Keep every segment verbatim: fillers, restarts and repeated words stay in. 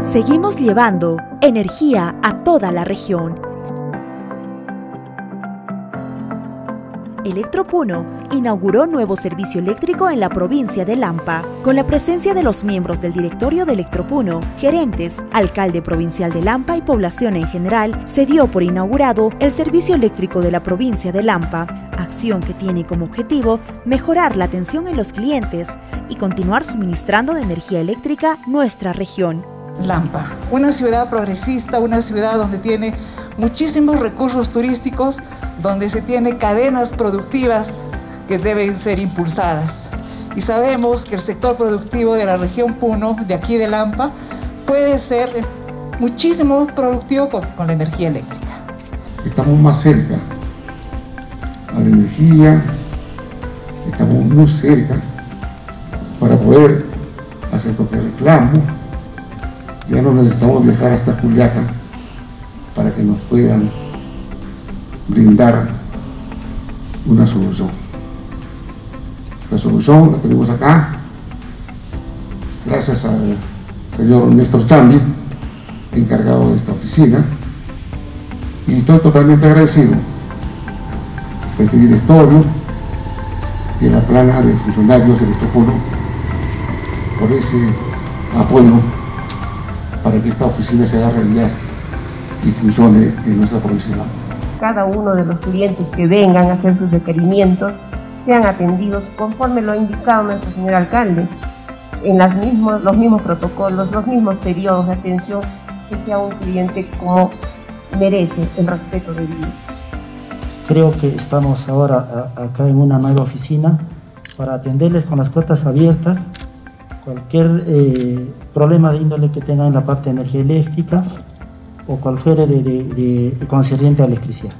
Seguimos llevando energía a toda la región. Electropuno inauguró nuevo servicio eléctrico en la provincia de Lampa, con la presencia de los miembros del directorio de Electropuno, gerentes, alcalde provincial de Lampa y población en general. Se dio por inaugurado el servicio eléctrico de la provincia de Lampa, acción que tiene como objetivo mejorar la atención en los clientes y continuar suministrando de energía eléctrica nuestra región. Lampa, una ciudad progresista, una ciudad donde tiene muchísimos recursos turísticos, donde se tiene cadenas productivas que deben ser impulsadas. Y sabemos que el sector productivo de la región Puno, de aquí de Lampa, puede ser muchísimo productivo con, con la energía eléctrica. Estamos más cerca a la energía, estamos muy cerca para poder hacer lo que reclamo. Ya no necesitamos viajar hasta Juliaca para que nos puedan brindar una solución. La solución la tenemos acá, gracias al señor Néstor Chambi, encargado de esta oficina, y estoy totalmente agradecido a este directorio y a la plana de funcionarios de Electropuno por ese apoyo para que esta oficina se haga realidad y funcione en nuestra provincia. Cada uno de los clientes que vengan a hacer sus requerimientos sean atendidos conforme lo ha indicado nuestro señor alcalde, en las mismos, los mismos protocolos, los mismos periodos de atención, que sea un cliente como merece el respeto debido. Creo que estamos ahora a, acá en una nueva oficina para atenderles con las puertas abiertas cualquier eh, problema de índole que tengan en la parte de energía eléctrica o cualquier de, de, de concerniente a electricidad.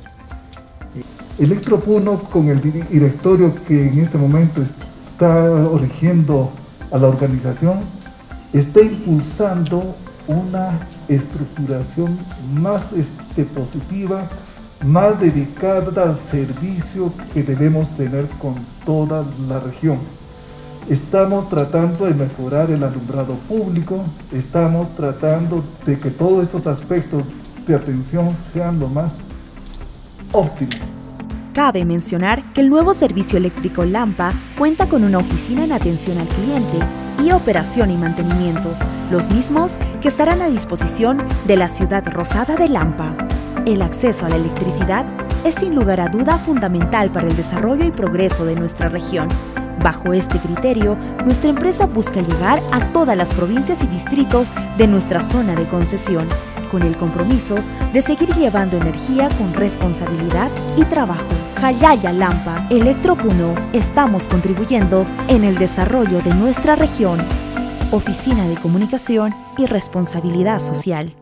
Electropuno, con el directorio que en este momento está eligiendo a la organización, está impulsando una estructuración más este, positiva, más dedicada al servicio que debemos tener con toda la región. Estamos tratando de mejorar el alumbrado público, estamos tratando de que todos estos aspectos de atención sean lo más óptimos. Cabe mencionar que el nuevo servicio eléctrico Lampa cuenta con una oficina en atención al cliente y operación y mantenimiento, los mismos que estarán a disposición de la ciudad rosada de Lampa. El acceso a la electricidad es sin lugar a duda fundamental para el desarrollo y progreso de nuestra región. Bajo este criterio, nuestra empresa busca llegar a todas las provincias y distritos de nuestra zona de concesión, con el compromiso de seguir llevando energía con responsabilidad y trabajo. Jayaya Lampa, Electropuno, estamos contribuyendo en el desarrollo de nuestra región. Oficina de Comunicación y Responsabilidad Social.